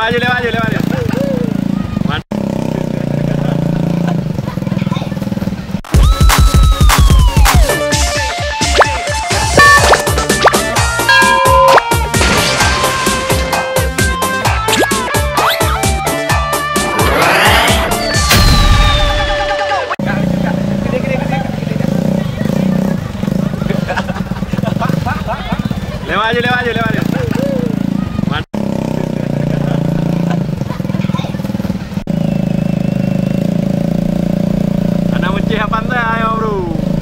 Lewat je. Lewat je. Anak mencih pantai, ayo bro.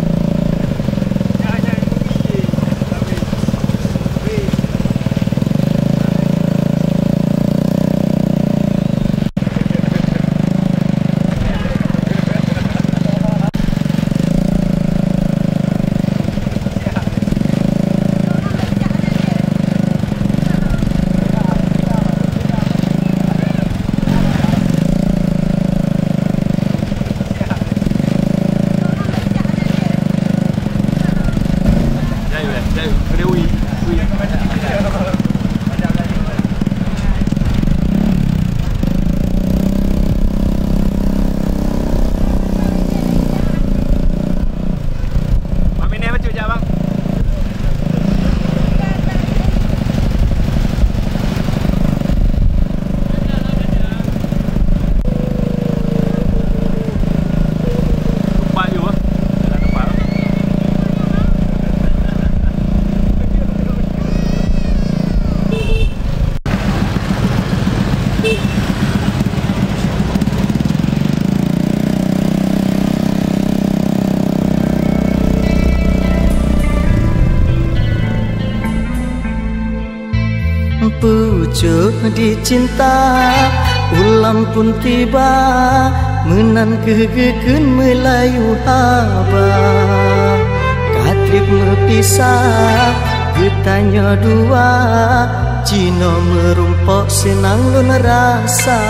Pucuk dicinta ulam pun tiba menan kegeken Melayu haba katrip mepisah getanya dua Cina merumpok senang lun rasa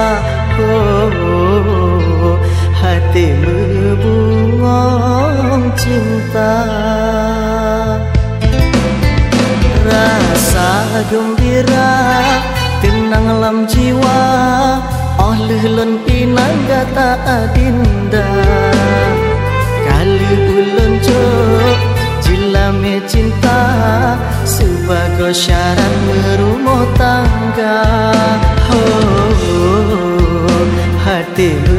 hati berbungong cinta rasa gembira tenang lam jiwa oleh lon pinang gata adinda kali ulun jok jilame cinta sebagai syarat berumah tangga hati